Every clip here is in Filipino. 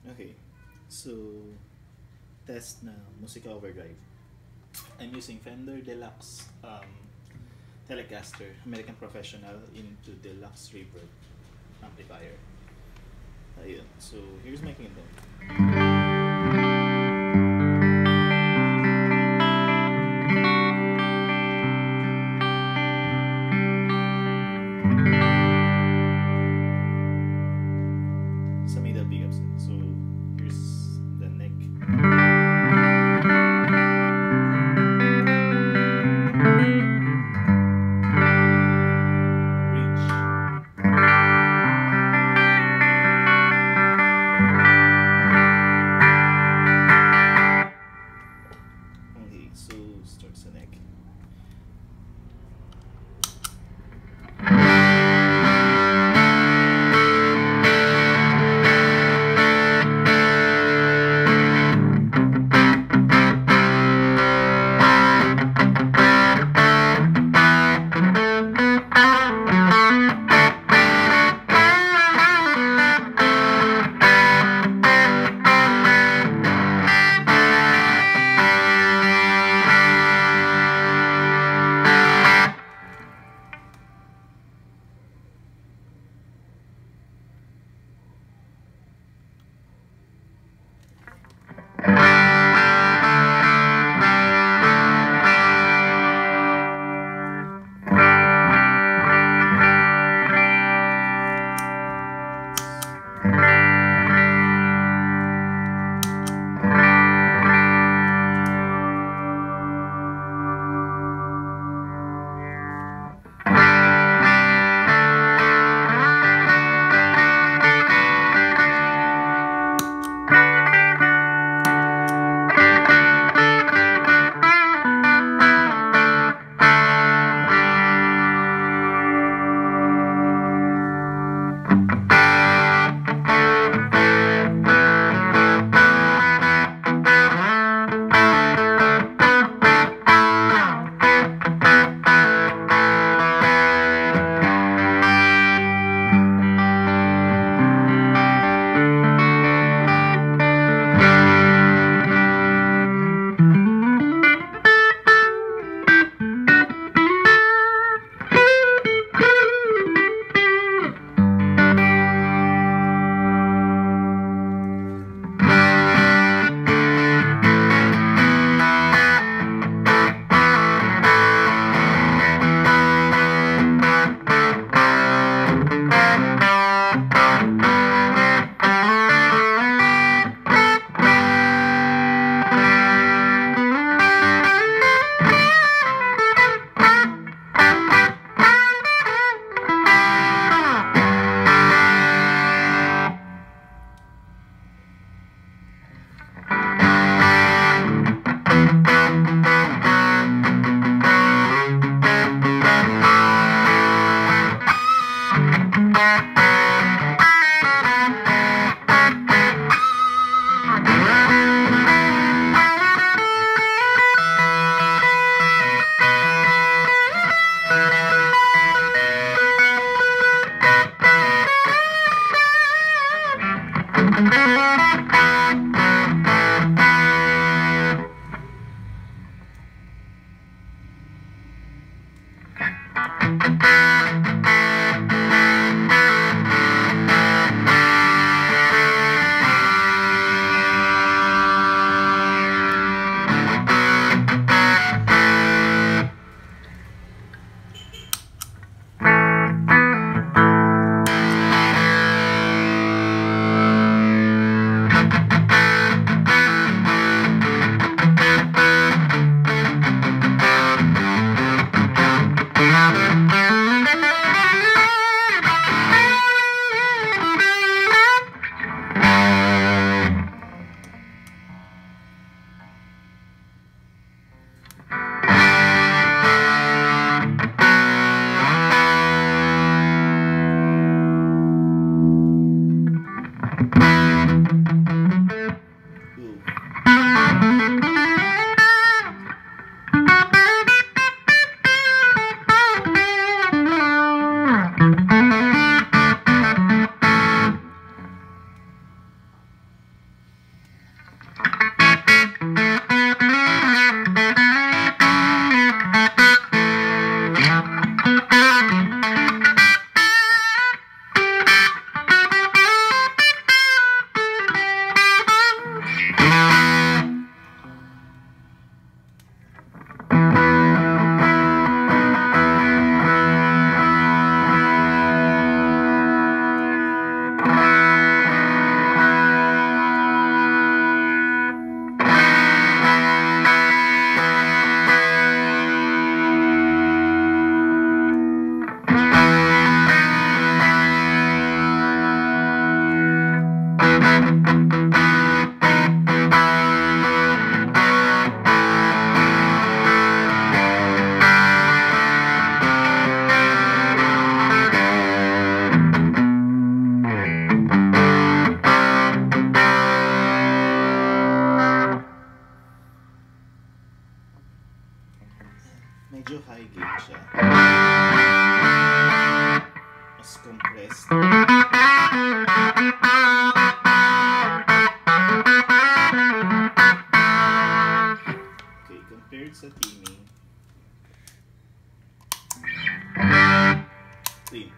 Okay, so test na Musica Overdrive. I'm using Fender Deluxe Telecaster American Professional into Deluxe Reverb amplifier. Ayun. So here's my kingdom. Sa middle pickups. So here's the neck. Okay, so starts the neck. Medyo high gain siya. Mas compressed. Okay, compared sa Timmy. Clean.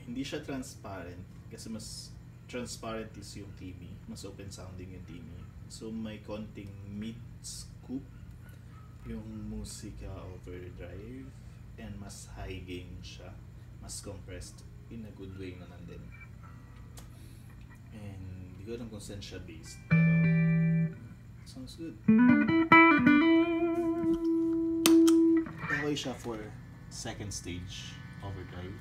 hindi siya transparent kasi mas transparent is yung TV, mas open sounding yung TV. So may konting mid scoop yung Musica Overdrive and mas high gain siya, mas compressed in a good way naman din. And di ko alam kung saan siya based, pero sounds good. Okay siya for second stage overdrive.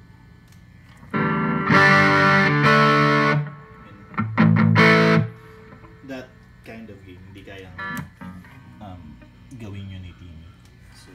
That kind of game, hindi kayang gawin yun ni Timmy. So,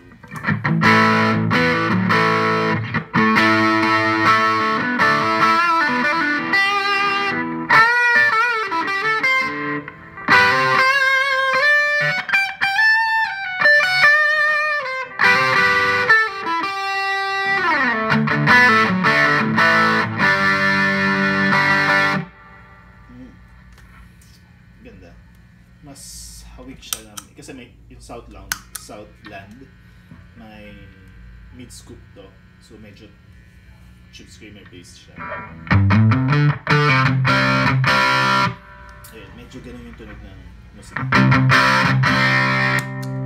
ganda. Mas hawik siya kasi may yung Southland may mid scoop to, so medyo chip screamer based siya. Ayun, medyo ganun yung tunog ng musika.